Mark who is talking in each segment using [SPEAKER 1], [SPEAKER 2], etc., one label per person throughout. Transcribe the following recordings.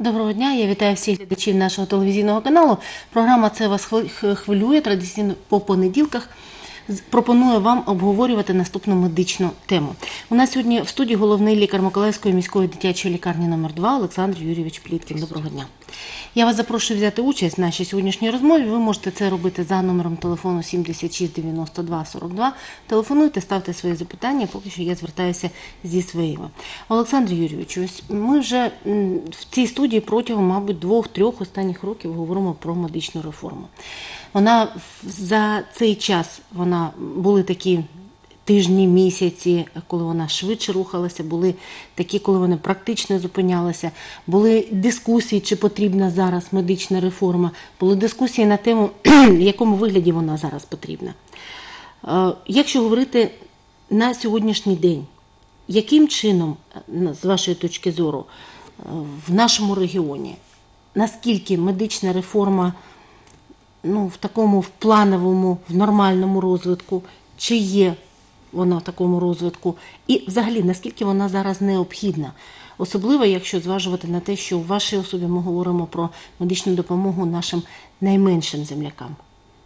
[SPEAKER 1] Доброго дня, я вітаю всіх глядачів нашого телевізійного каналу. Програма «Це вас хвилює» традиційно по понеділках пропонує вам обговорювати наступну медичну тему. У нас сьогодні в студії головний лікар Миколаївської міської дитячої лікарні номер 2 Олександр Юрійович Пліткін. Доброго дня. Я вас запрошую взяти участь в нашій сьогоднішній розмові. Ви можете це робити за номером телефону 76 92 42. Телефонуйте, ставте свої запитання, поки що я звертаюся зі своїми. Олександр Юрійович, ось ми вже в цій студії протягом, мабуть, 2-3 останніх років говоримо про медичну реформу. Вона за цей час, були такі тижні, місяці, коли вона швидше рухалася, були такі, коли вона практично зупинялася, були дискусії, чи потрібна зараз медична реформа, були дискусії на тему, в якому вигляді вона зараз потрібна. Якщо говорити на сьогоднішній день, яким чином, з вашої точки зору, в нашому регіоні, наскільки медична реформа в такому в плановому, в нормальному розвитку, чи є вона в такому розвитку, і взагалі, наскільки вона зараз необхідна? Особливо, якщо зважувати на те, що в вашій особі ми говоримо про медичну допомогу нашим найменшим землякам.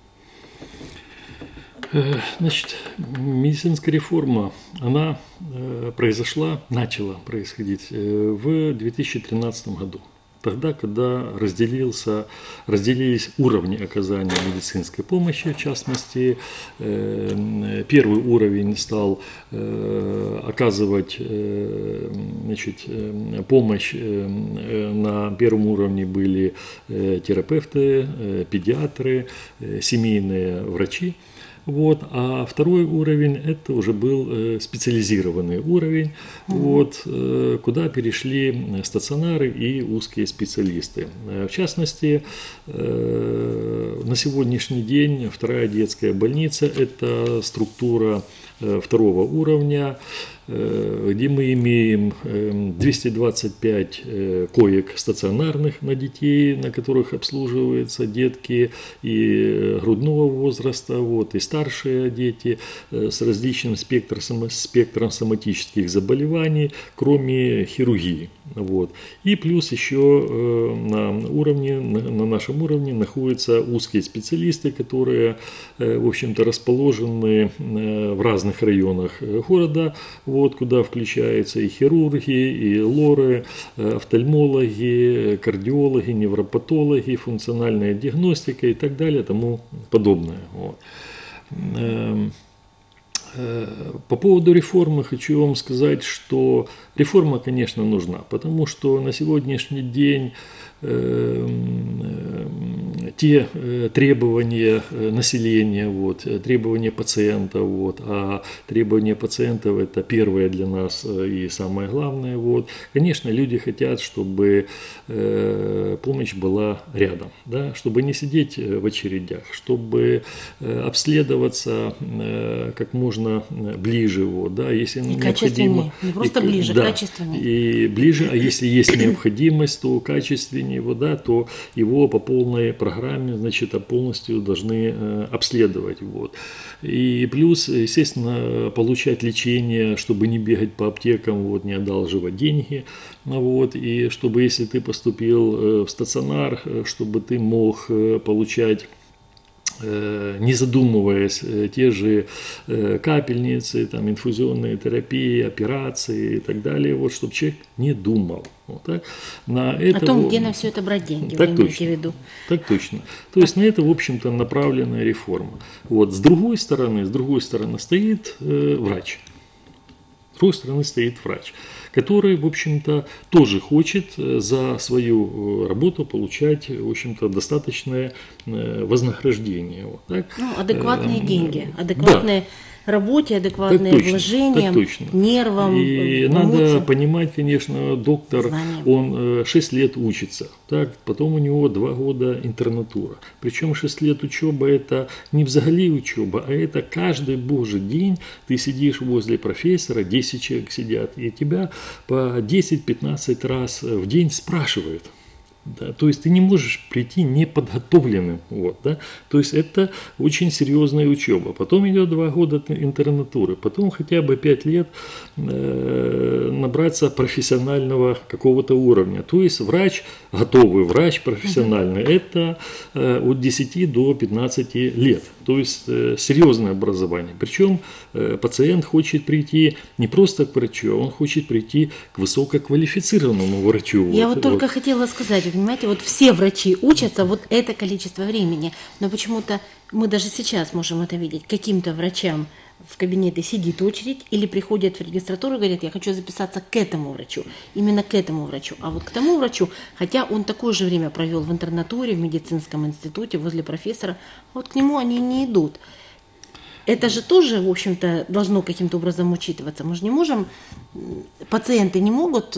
[SPEAKER 2] Значит, медицинская реформа, она начала происходить в 2013 году. Тогда, когда разделились уровни оказания медицинской помощи, в частности, первый уровень стал оказывать помощь. На первом уровне были терапевты, педиатры, семейные врачи. А второй уровень – это уже был специализированный уровень, куда перешли стационары и узкие специалисты. В частности, на сегодняшний день вторая детская больница – это структура второго уровня, где мы имеем 225 коек стационарных на детей, на которых обслуживаются детки и грудного возраста, и старшие дети с различным спектром соматических заболеваний, кроме хирургии. И плюс еще на нашем уровне находятся узкие специалисты, которые, в общем-то, расположены в разных районах города, куда включаются и хирурги, и лоры, офтальмологи, кардиологи, невропатологи, функциональная диагностика и так далее, тому подобное. По поводу реформы хочу вам сказать, что реформа, конечно, нужна, потому что на сегодняшний день те требования населения, требования пациентов, а требования пациентов – это первое для нас и самое главное. Конечно, люди хотят, чтобы помощь была рядом, да, чтобы не сидеть в очередях, чтобы обследоваться как можно ближе. Да, если
[SPEAKER 1] и качественнее, не просто ближе,
[SPEAKER 2] да,
[SPEAKER 1] качественнее.
[SPEAKER 2] И ближе, а если есть необходимость, то качественнее. То его по полной программе, полностью должны обследовать. И плюс, естественно, получать лечение, чтобы не бегать по аптекам, не одалживать деньги. И чтобы, если ты поступил в стационар, чтобы ты мог получать, не задумываясь, те же капельницы, инфузионные терапии, операции и так далее, чтобы человек не думал.
[SPEAKER 1] О том, где на все это брать деньги,
[SPEAKER 2] так
[SPEAKER 1] вы
[SPEAKER 2] точно,
[SPEAKER 1] имеете в виду.
[SPEAKER 2] Так точно. То есть на это, в общем-то, направленная реформа. С другой стороны стоит врач. С другой стороны стоит врач, который, в общем-то, тоже хочет за свою работу получать, в общем-то, достаточное вознаграждение.
[SPEAKER 1] Адекватные деньги, адекватные работе, адекватные вложения, нервам,
[SPEAKER 2] и надо понимать, конечно, доктор, знанием. Он 6 лет учится, потом у него 2 года интернатура. Причем 6 лет учебы – это не взагалі учеба, а это каждый божий день ты сидишь возле профессора, 10 человек сидят, и тебя по 10-15 раз в день спрашивают. Да, то есть ты не можешь прийти неподготовленным. Вот, да? То есть это очень серьезная учеба. Потом идет 2 года интернатуры, потом хотя бы 5 лет набраться профессионального какого-то уровня. То есть врач, готовый врач профессиональный, это от 10 до 15 лет. То есть серьезное образование. Причем пациент хочет прийти не просто к врачу, а он хочет прийти к высококвалифицированному врачу.
[SPEAKER 1] Я вот только хотела сказать, вы понимаете, вот все врачи учатся вот это количество времени, но почему-то мы даже сейчас можем это видеть. Каким-то врачам в кабинете сидит очередь или приходят в регистратуру и говорят, я хочу записаться к этому врачу, именно к этому врачу. А вот к тому врачу, хотя он такое же время провел в интернатуре, в медицинском институте, возле профессора, вот к нему они не идут. Это же тоже, в общем-то, должно каким-то образом учитываться. Мы же не можем, пациенты не могут,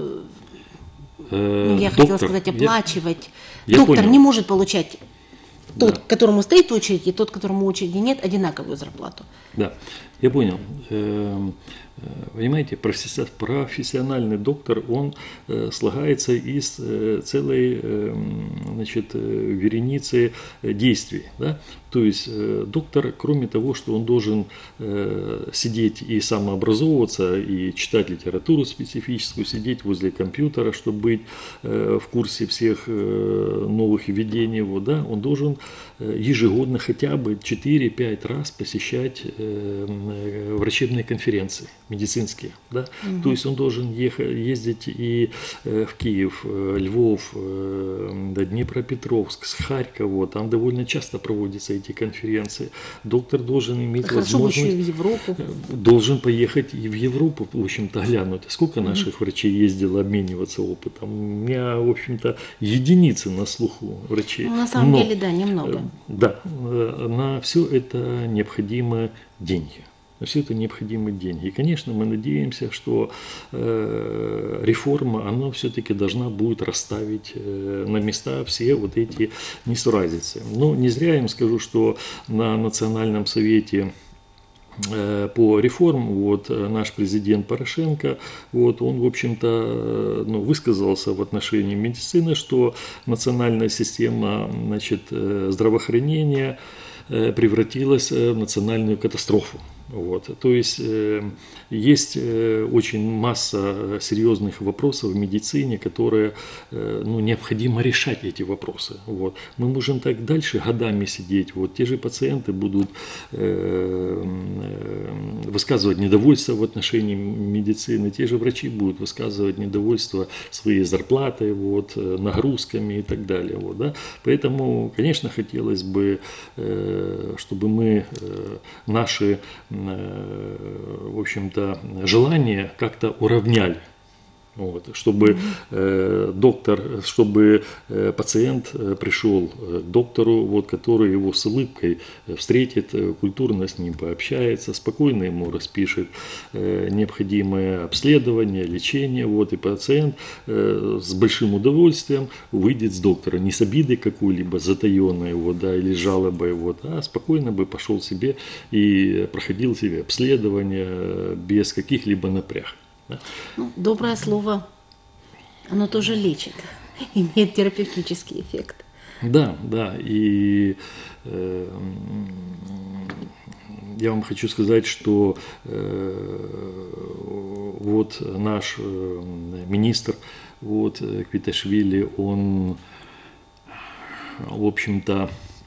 [SPEAKER 1] я хотела сказать, оплачивать. Доктор
[SPEAKER 2] понял.
[SPEAKER 1] не может получать тот,
[SPEAKER 2] Да.
[SPEAKER 1] которому стоит очередь, и тот, которому очереди нет, одинаковую зарплату.
[SPEAKER 2] Да, я понял. Понимаете, профессиональный доктор, он слагается из целой, значит, вереницы действий. Да? То есть доктор, кроме того, что он должен сидеть и самообразовываться, и читать литературу специфическую, сидеть возле компьютера, чтобы быть в курсе всех новых введений, вот, да, он должен ежегодно хотя бы 4-5 раз посещать врачебные конференции медицинские. Да? То есть он должен ездить и в Киев, Львов, Днепропетровск, Харьков, там довольно часто проводятся эти конференции. Доктор должен иметь
[SPEAKER 1] Хорошо бы еще и
[SPEAKER 2] возможность,
[SPEAKER 1] в Европу.
[SPEAKER 2] должен поехать и в Европу, в общем-то, глянуть. Сколько наших врачей ездило обмениваться опытом? У меня, в общем-то, единицы на слуху врачей.
[SPEAKER 1] Ну, на самом
[SPEAKER 2] Но,
[SPEAKER 1] деле, да, немного.
[SPEAKER 2] Да, на все это необходимы деньги. На все это необходимы деньги. И, конечно, мы надеемся, что реформа, она все-таки должна будет расставить на места все вот эти несуразицы. Но не зря я им скажу, что на Национальном совете по реформам, вот, наш президент Порошенко, вот, он, в общем-то, высказался в отношении медицины, что национальная система, значит, здравоохранения превратилась в национальную катастрофу. Вот. То есть есть очень масса серьезных вопросов в медицине, которые необходимо решать эти вопросы. Вот. Мы можем так дальше годами сидеть. Вот. Те же пациенты будут высказывать недовольство в отношении медицины, те же врачи будут высказывать недовольство своей зарплатой, вот, нагрузками и так далее. Вот, да. Поэтому, конечно, хотелось бы, чтобы мы наши, в общем-то, желания как-то уравняли. Вот, чтобы чтобы пациент пришел к доктору, вот, который его с улыбкой встретит, культурно с ним пообщается, спокойно ему распишет необходимое обследование, лечение, вот, и пациент с большим удовольствием выйдет с доктора, не с обидой какой-либо затаенной, вот, да, или жалобой, вот, а спокойно бы пошел себе и проходил себе обследование без каких-либо напряг. Да.
[SPEAKER 1] Ну, доброе слово, оно тоже лечит, имеет терапевтический эффект.
[SPEAKER 2] Да, да, и я вам хочу сказать, что вот наш министр, вот, Квиташвили, он, в общем-то,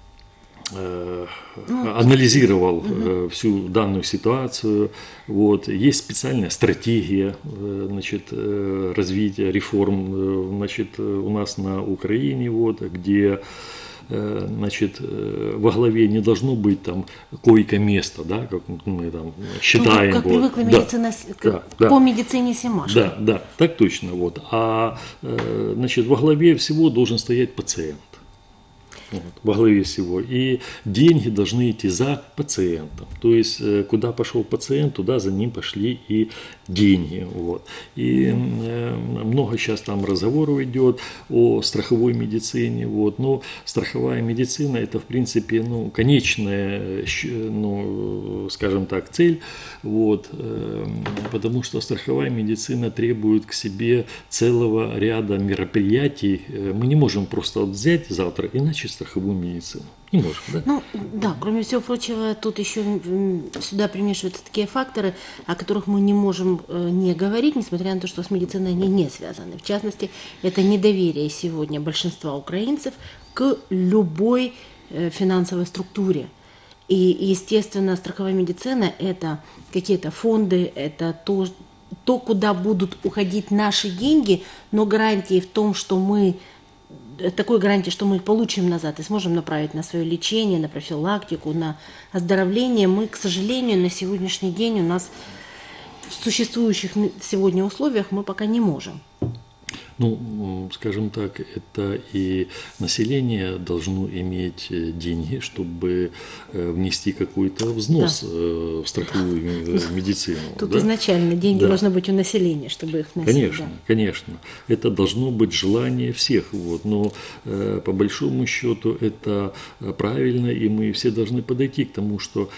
[SPEAKER 2] анализировал всю данную ситуацию. Вот. Есть специальная стратегия, значит, развития реформ, значит, у нас на Украине, вот, где, значит, во главе не должно быть там койко-место, да, как мы там считаем.
[SPEAKER 1] Как
[SPEAKER 2] вот.
[SPEAKER 1] привыкла медицина, по медицине Семашко.
[SPEAKER 2] Да, да, так точно. Вот. А, значит, во главе всего должен стоять пациент. вот, во главе всего. И деньги должны идти за пациентом. То есть, куда пошел пациент, туда за ним пошли и деньги. Вот. И много сейчас там разговоров идет о страховой медицине. Вот. Но страховая медицина – это, в принципе, конечная, скажем так, цель. Вот. Потому что страховая медицина требует к себе целого ряда мероприятий. Мы не можем просто взять завтра и начать страховую медицину. Не можем, да?
[SPEAKER 1] Ну, да, кроме всего прочего, тут еще сюда примешиваются такие факторы, о которых мы не можем не говорить, несмотря на то, что с медициной они не связаны. В частности, это недоверие сегодня большинства украинцев к любой финансовой структуре. И, естественно, страховая медицина – это какие-то фонды, это то, куда будут уходить наши деньги, но гарантии в том, что такой гарантии, что мы их получим назад и сможем направить на свое лечение, на профилактику, на оздоровление, мы, к сожалению, на сегодняшний день у нас в существующих сегодня условиях мы пока не можем.
[SPEAKER 2] Ну, скажем так, это и население должно иметь деньги, чтобы внести какой-то взнос в страховую медицину.
[SPEAKER 1] Тут изначально деньги должны быть у населения, чтобы их вносить.
[SPEAKER 2] Конечно, конечно. Это должно быть желание всех. Вот. Но по большому счету это правильно, и мы все должны подойти к тому, что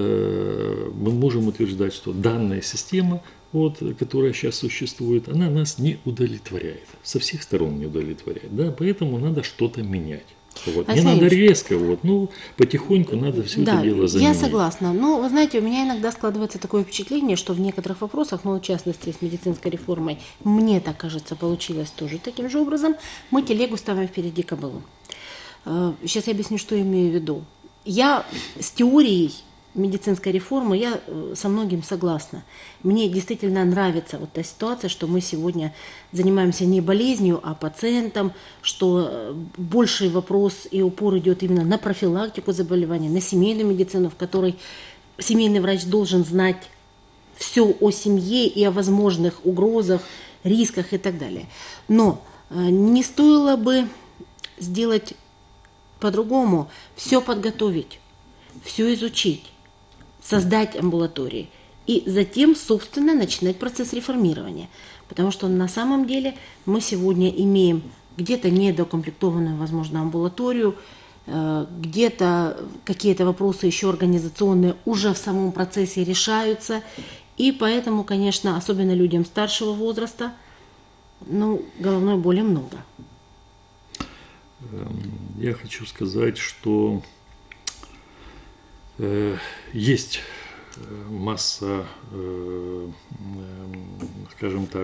[SPEAKER 2] мы можем утверждать, что данная система, которая сейчас существует, она нас не удовлетворяет. Со всех сторон не удовлетворяет. Да? Поэтому надо что-то менять. Вот. Не надо резко, потихоньку надо все это дело заменить.
[SPEAKER 1] Я согласна. Но, вы знаете, у меня иногда складывается такое впечатление, что в некоторых вопросах, в частности с медицинской реформой, мне так кажется, получилось тоже таким же образом, мы телегу ставим впереди кобылы. Сейчас я объясню, что имею в виду. Я с теорией медицинской реформы, я со многим согласна. Мне действительно нравится та ситуация, что мы сегодня занимаемся не болезнью, а пациентом, что больший вопрос и упор идет именно на профилактику заболеваний, на семейную медицину, в которой семейный врач должен знать все о семье и о возможных угрозах, рисках и так далее. Но не стоило бы сделать по-другому, все подготовить, все изучить, создать амбулатории и затем, собственно, начинать процесс реформирования. Потому что на самом деле мы сегодня имеем где-то недоукомплектованную, возможно, амбулаторию, где-то какие-то вопросы еще организационные уже в самом процессе решаются. И поэтому, конечно, особенно людям старшего возраста, головной боли много.
[SPEAKER 2] Я хочу сказать, что есть масса, скажем так,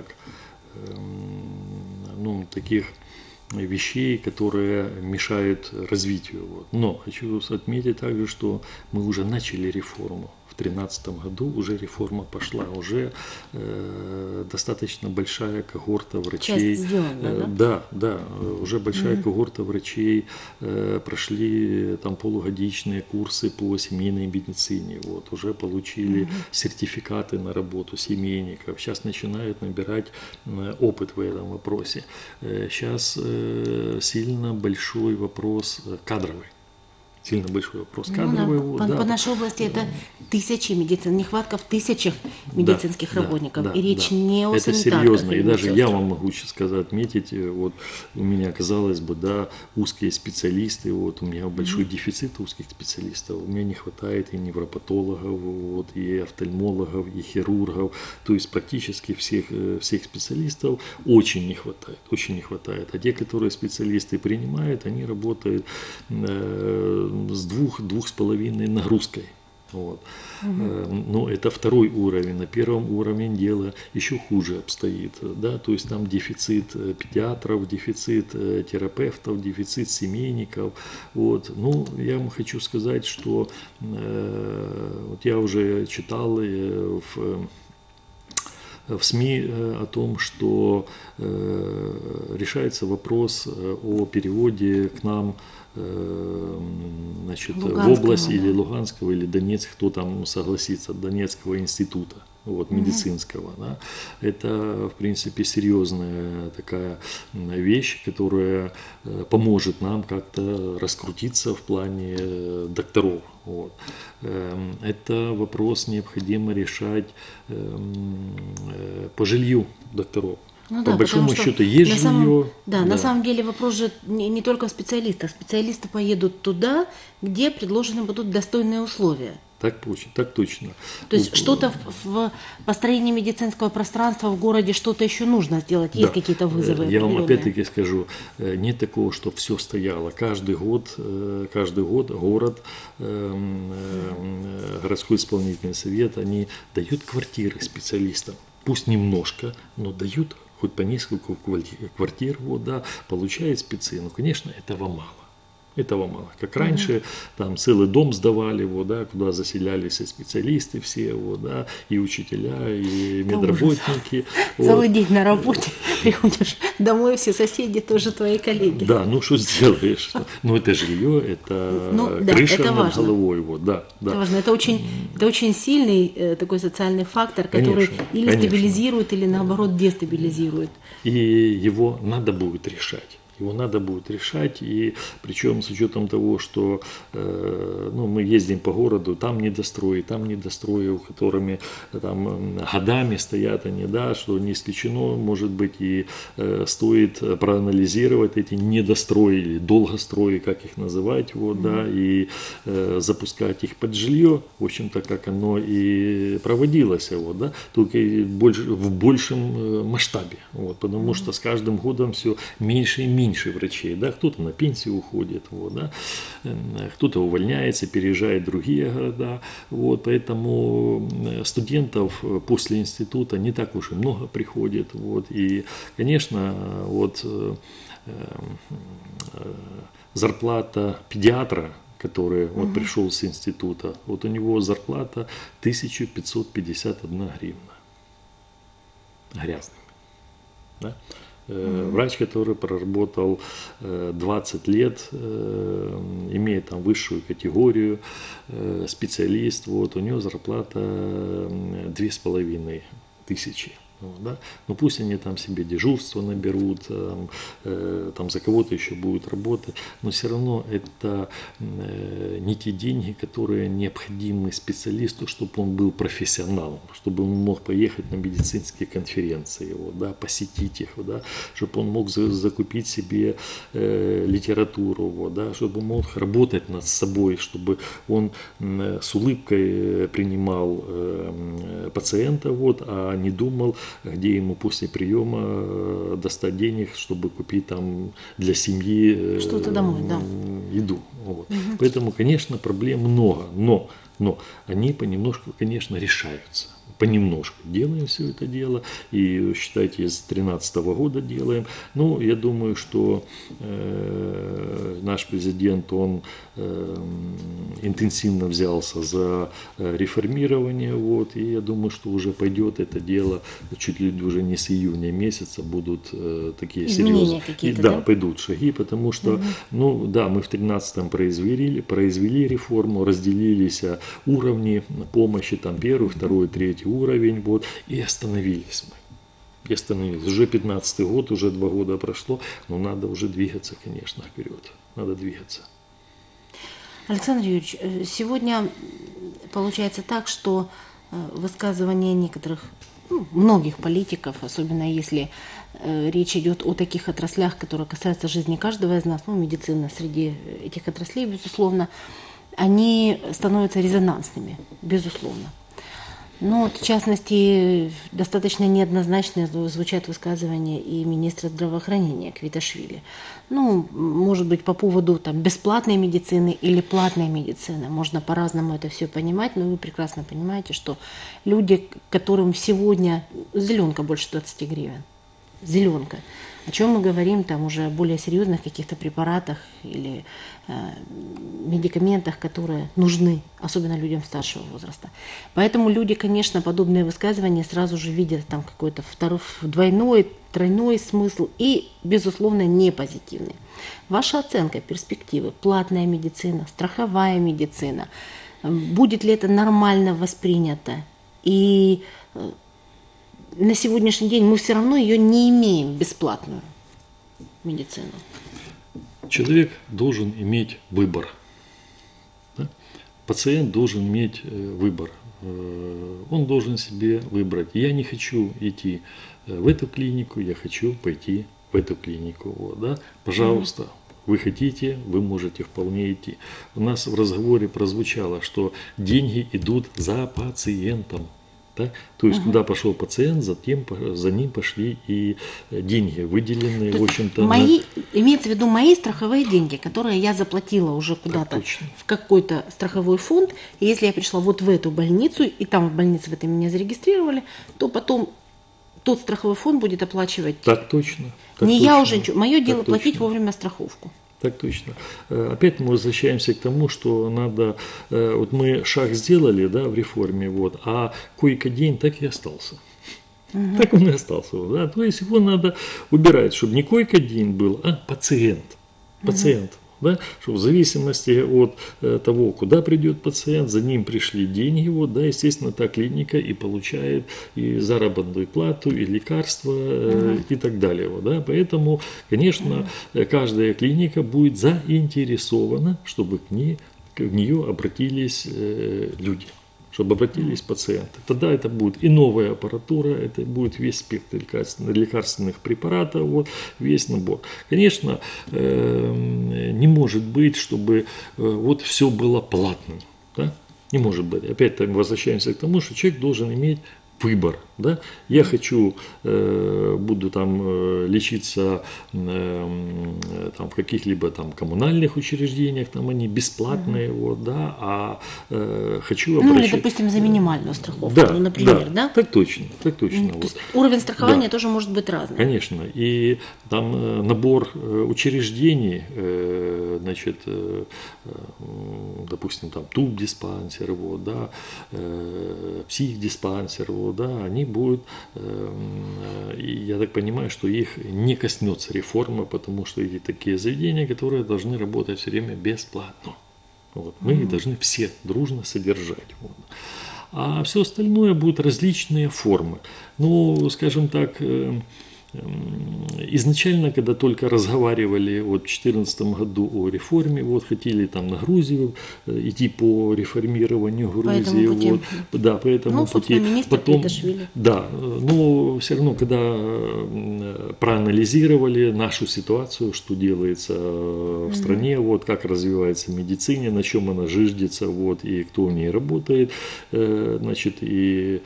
[SPEAKER 2] таких вещей, которые мешают развитию. Но хочу отметить также, что мы уже начали реформу. В 2013 году уже реформа пошла, уже достаточно большая когорта врачей.
[SPEAKER 1] Часть сделана,
[SPEAKER 2] да, уже большая когорта врачей прошли полугодичные курсы по семейной медицине, уже получили сертификаты на работу семейников, сейчас начинают набирать опыт в этом вопросе. Сейчас сильно большой вопрос кадровый. Сильно большой вопрос кадровый.
[SPEAKER 1] По нашей области это тысячи медицин, нехватка в тысячах медицинских работников. И речь не о санитарках.
[SPEAKER 2] Это серьезно. И даже я вам могу отметить, у меня, казалось бы, узкие специалисты, у меня большой дефицит узких специалистов. У меня не хватает и невропатологов, и офтальмологов, и хирургов. То есть практически всех специалистов очень не хватает. Очень не хватает. А те, которые специалисты принимают, они работают с 2-2,5 нагрузкой. Но это второй уровень. На первом уровне дело еще хуже обстоит. Да? То есть там дефицит педиатров, дефицит терапевтов, дефицит семейников. Я вам хочу сказать, что я уже читал в СМИ о том, что решается вопрос о переводе к нам в область или Луганского, или Донецк, кто там согласится, Донецкого института. вот, медицинского. Да. Это, в принципе, серьезная такая вещь, которая поможет нам как-то раскрутиться в плане докторов. Вот. Это вопрос необходимо решать по жилью докторов.
[SPEAKER 1] Ну
[SPEAKER 2] По
[SPEAKER 1] да,
[SPEAKER 2] большому
[SPEAKER 1] потому что
[SPEAKER 2] счету есть
[SPEAKER 1] на
[SPEAKER 2] жилье.
[SPEAKER 1] на самом деле вопрос же не только в специалистах. Специалисты поедут туда, где предложены будут достойные условия.
[SPEAKER 2] Так точно.
[SPEAKER 1] То есть что-то в построении медицинского пространства в городе что-то еще нужно сделать, есть какие-то вызовы?
[SPEAKER 2] Я вам
[SPEAKER 1] определенные?
[SPEAKER 2] опять-таки скажу, нет такого, что все стояло. Каждый год город, городской исполнительный совет, они дают квартиры специалистам. Пусть немножко, но дают хоть по несколько квартир, вот, да, получает спецы. Ну, конечно, этого мало. Этого мало. Как раньше, там целый дом сдавали, вот, да, куда заселялись и специалисты все, вот, да, и учителя, и медработники.
[SPEAKER 1] Целый день на работе, приходишь домой, все соседи тоже твои коллеги.
[SPEAKER 2] Да, ну что сделаешь? Ну это жилье, это крыша
[SPEAKER 1] это
[SPEAKER 2] над
[SPEAKER 1] важно.
[SPEAKER 2] головой. Вот, да.
[SPEAKER 1] Это важно. Это очень сильный такой социальный фактор, который или стабилизирует, или наоборот дестабилизирует.
[SPEAKER 2] И его надо будет решать. Его надо будет решать, и причем с учетом того, что мы ездим по городу, там недострои, которыми там годами стоят они, да, что не исключено, может быть, и стоит проанализировать эти недострои или долгострои, как их называть, вот, да, и запускать их под жилье, в общем-то, как оно и проводилось, вот, да, только в большем масштабе, вот, потому что с каждым годом все меньше и меньше врачей, да, кто-то на пенсию уходит, вот, да, кто-то увольняется, переезжает в другие города, вот, поэтому студентов после института не так уж и много приходит, вот, и, конечно, вот зарплата педиатра, который вот пришел с института, вот у него зарплата 1551 гривна грязными, да? Врач, который проработал 20 лет, имеет там высшую категорию, специалист, вот, у него зарплата 2500. Да? Ну пусть они там себе дежурство наберут, там за кого-то еще будут работать, но все равно это не те деньги, которые необходимы специалисту, чтобы он был профессионалом, чтобы он мог поехать на медицинские конференции, вот, да, посетить их, да, чтобы он мог закупить себе литературу, вот, да, чтобы он мог работать над собой, чтобы он с улыбкой принимал пациента, вот, а не думал, где ему после приема достать денег, чтобы купить там для семьи
[SPEAKER 1] что-то домой, да.
[SPEAKER 2] еду. Вот. Поэтому, конечно, проблем много, но они понемножку, конечно, решаются. Понемножку делаем все это дело, и считайте, с 2013 года делаем. Ну, я думаю, что наш президент, он интенсивно взялся за реформирование, вот, и я думаю, что уже пойдет это дело, чуть ли уже не с июня месяца будут такие
[SPEAKER 1] изменения
[SPEAKER 2] серьезные,
[SPEAKER 1] какие-то,
[SPEAKER 2] да,
[SPEAKER 1] да?
[SPEAKER 2] пойдут шаги, потому что, ну, да, мы в 2013 произвели реформу, разделились уровни помощи, там, первый, второй, третий уровень, вот, и остановились мы. Уже 15-й год, уже 2 года прошло, но надо уже двигаться, конечно, вперед. Надо двигаться.
[SPEAKER 1] Александр Юрьевич, сегодня получается так, что высказывания некоторых, многих политиков, особенно если речь идет о таких отраслях, которые касаются жизни каждого из нас, медицина среди этих отраслей, безусловно, они становятся резонансными, безусловно. Но вот, в частности, достаточно неоднозначно звучат высказывания и министра здравоохранения Квиташвили. Ну, может быть, по поводу там, бесплатной медицины или платной медицины. Можно по-разному это все понимать, но вы прекрасно понимаете, что люди, которым сегодня зеленка больше 20 гривен, зеленка, о чем мы говорим там уже о более серьезных каких-то препаратах или медикаментах, которые нужны, особенно людям старшего возраста. Поэтому люди, конечно, подобные высказывания сразу же видят там какой-то двойной, тройной смысл и, безусловно, не позитивный. Ваша оценка перспективы, платная медицина, страховая медицина, будет ли это нормально воспринято? И на сегодняшний день мы все равно ее не имеем, бесплатную медицину.
[SPEAKER 2] Человек должен иметь выбор. Да? Пациент должен иметь выбор. Он должен себе выбрать. Я не хочу идти в эту клинику, я хочу пойти в эту клинику. Вот, да? Пожалуйста, вы хотите, вы можете вполне идти. У нас в разговоре прозвучало, что деньги идут за пациентом. Да? То есть, куда пошел пациент, за ним пошли и деньги, выделенные, в общем-то.
[SPEAKER 1] Имеется в виду мои страховые деньги, которые я заплатила уже куда-то в какой-то страховой фонд. И если я пришла вот в эту больницу, и там в больнице в этой меня зарегистрировали, то потом тот страховой фонд будет оплачивать.
[SPEAKER 2] Так точно. Так
[SPEAKER 1] не
[SPEAKER 2] точно,
[SPEAKER 1] я уже, мое дело
[SPEAKER 2] точно.
[SPEAKER 1] платить вовремя страховку.
[SPEAKER 2] Так точно. Опять мы возвращаемся к тому, что надо, вот мы шаг сделали, да, в реформе, вот, а койко-день так и остался. Так он и остался. Да? То есть его надо убирать, чтобы не койко-день был, а пациент. Пациент. Да, что в зависимости от того, куда придет пациент, за ним пришли деньги, вот, да, естественно, та клиника и получает и заработную плату, и лекарства, и так далее. Вот, да. Поэтому, конечно, каждая клиника будет заинтересована, чтобы в нее обратились люди, чтобы обратились пациенты. Тогда это будет и новая аппаратура, это будет весь спектр лекарственных препаратов, вот, весь набор. Конечно, не может быть, чтобы вот все было платным. Да? Не может быть. Опять мы возвращаемся к тому, что человек должен иметь выбор. Да? Я хочу, буду там лечиться там, в каких-либо там коммунальных учреждениях, там они бесплатные, вот, да, а хочу
[SPEAKER 1] обращаться... Ну, или, допустим, за минимальную страховку,
[SPEAKER 2] да,
[SPEAKER 1] ну, например, да?
[SPEAKER 2] Так точно, так точно.
[SPEAKER 1] То есть уровень страхования тоже может быть разный.
[SPEAKER 2] Конечно, и там набор учреждений, значит, допустим, там тубдиспансер, вот, да, психдиспансер, вот, да, они будут, и я так понимаю, что их не коснется реформа, потому что эти такие заведения, которые должны работать все время бесплатно. Вот. Мы их должны все дружно содержать. Вот. А все остальное будут различные формы. Ну, скажем так, изначально, когда только разговаривали вот, в 2014 году о реформе, вот, хотели там на Грузию идти по реформированию Грузии. Вот, да, по этому пути. Потом, да, но все равно, когда проанализировали нашу ситуацию, что делается в стране, вот, как развивается медицина, на чем она зиждется, вот, и кто в ней работает, значит, и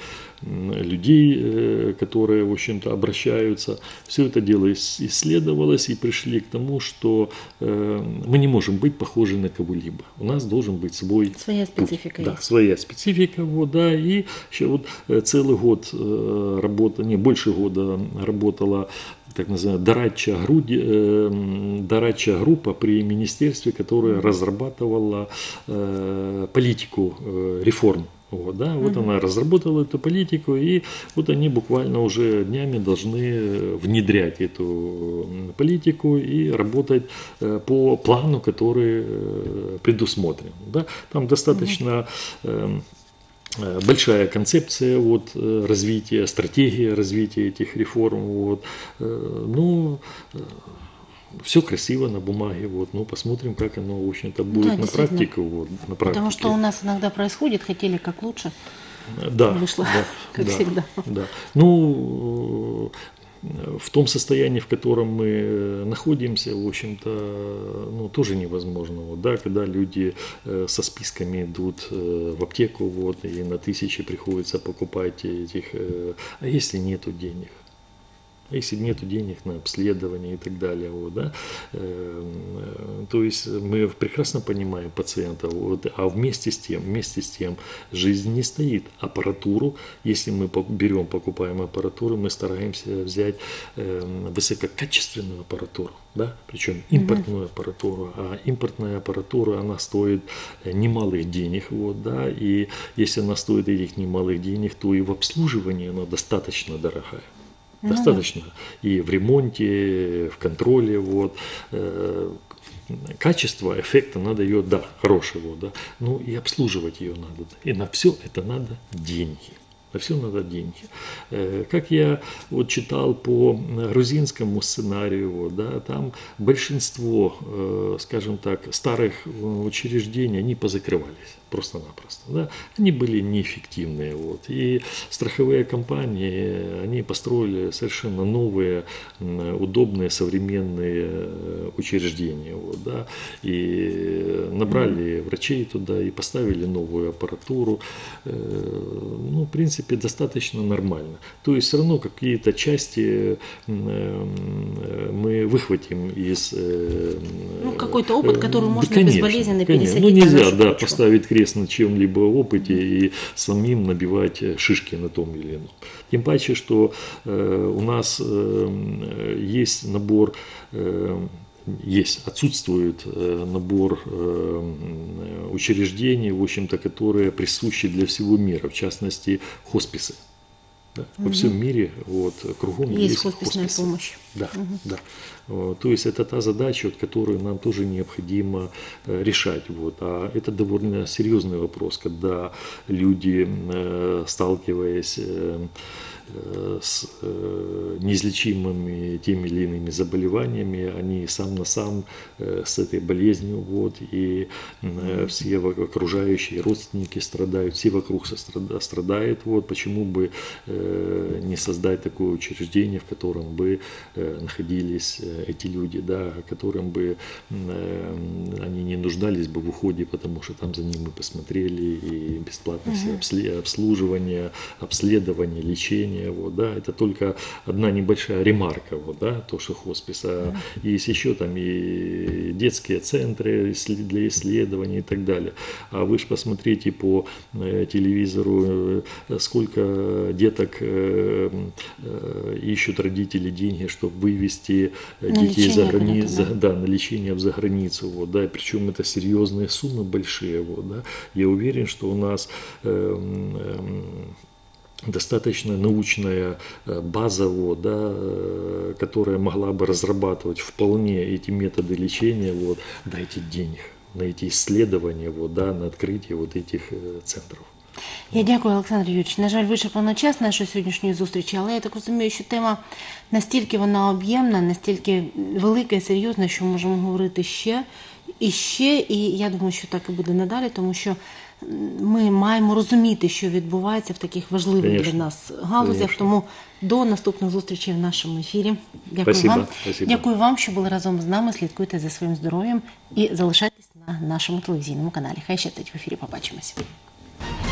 [SPEAKER 2] людей, которые, в общем-то, обращаются. Все это дело исследовалось и пришли к тому, что мы не можем быть похожи на кого-либо. У нас должен быть своя специфика. Да, своя специфика. Вот, да, и еще вот целый год больше года работала так называемая дорадчая группа при министерстве, которая разрабатывала политику реформ. Вот, да, вот она разработала эту политику, и вот они буквально уже днями должны внедрять эту политику и работать по плану, который предусмотрен. Да. Там достаточно большая концепция вот, развития, стратегия развития этих реформ. Вот. Ну, все красиво на бумаге, вот, ну посмотрим, как оно, в общем-то, будет на практике. Вот, на практике.
[SPEAKER 1] Потому что у нас иногда происходит, хотели как лучше,
[SPEAKER 2] да,
[SPEAKER 1] вышло,
[SPEAKER 2] да,
[SPEAKER 1] как
[SPEAKER 2] да,
[SPEAKER 1] всегда.
[SPEAKER 2] Да. Ну, в том состоянии, в котором мы находимся, в общем-то, ну, тоже невозможно. Вот, да, когда люди со списками идут в аптеку, вот, и на тысячи приходится покупать этих, а если нету денег? Если нет денег на обследование и так далее, вот, да, то есть мы прекрасно понимаем пациента, вот, а вместе с тем жизнь не стоит. Аппаратуру, если мы покупаем аппаратуру, мы стараемся взять высококачественную аппаратуру, да, причем импортную аппаратуру, а импортная аппаратура, она стоит немалых денег, вот, да, и если она стоит этих немалых денег, то и в обслуживании она достаточно дорогая. Достаточно и в ремонте, в контроле, вот, качество эффекта надо ее, да, хорошего, да, ну и обслуживать ее надо, и на все это надо деньги. На все надо деньги. Как я вот читал по грузинскому сценарию, вот, да, там большинство, скажем так, старых учреждений, они позакрывались просто-напросто. Да? Они были неэффективные. Вот. И страховые компании, они построили совершенно новые, удобные, современные учреждения. Вот, да? И набрали врачей туда, и поставили новую аппаратуру. Ну, в принципе, достаточно нормально. То есть, все равно какие-то части мы выхватим из...
[SPEAKER 1] Ну, какой-то опыт, который можно
[SPEAKER 2] конечно,
[SPEAKER 1] безболезненно
[SPEAKER 2] конечно.
[SPEAKER 1] пересадить
[SPEAKER 2] Ну,
[SPEAKER 1] на
[SPEAKER 2] нельзя,
[SPEAKER 1] нашу
[SPEAKER 2] да,
[SPEAKER 1] почву.
[SPEAKER 2] поставить крест на чем-либо опыте и самим набивать шишки на том или ином. Тем паче, что у нас есть набор, отсутствует набор учреждений, в общем-то, которые присущи для всего мира, в частности, хосписы. Да. Во всем мире вот, кругом
[SPEAKER 1] Есть
[SPEAKER 2] есть
[SPEAKER 1] хосписная
[SPEAKER 2] хосписы.
[SPEAKER 1] помощь.
[SPEAKER 2] Да, да. То есть это та задача, вот, которую нам тоже необходимо решать. Вот. А это довольно серьезный вопрос, когда люди, сталкиваясь с неизлечимыми теми или иными заболеваниями, они сам на сам с этой болезнью, вот, и все окружающие родственники страдают, все вокруг страдают, вот, почему бы не создать такое учреждение, в котором бы находились эти люди, да, которым бы они не нуждались бы в уходе, потому что там за ними посмотрели, и бесплатное все обслуживание, обследование, лечение. Вот, да, это только одна небольшая ремарка, вот, да, то, что хоспис. А есть еще там и детские центры для исследований и так далее. А вы же посмотрите по телевизору, сколько деток ищут родители деньги, чтобы вывести детей за границу, да, на лечение за границу. Вот, да, причем это серьезные суммы большие. Вот, да. Я уверен, что у нас достаточно научная база, вот, да, которая могла бы разрабатывать вполне эти методы лечения, вот, дайте денег на эти исследования, вот, да, на открытие вот этих центрів.
[SPEAKER 1] Я дякую, Олександр Юрійович. На жаль, вичерпано час нашої сьогоднішньої зустрічі, але я так розумію, що тема настільки вона об'ємна, настільки велика і серйозна, що можемо говорити ще і ще, і я думаю, що так і буде надалі, тому що ми маємо розуміти, що відбувається в таких важливих для нас галузях. Тому до наступних зустрічей в нашому ефірі. Дякую вам.
[SPEAKER 2] Спасибо.
[SPEAKER 1] Дякую вам, що були разом з нами. Слідкуйте за своїм здоров'ям і залишайтесь на нашому телевізійному каналі. Хай щастить в ефірі. Побачимось.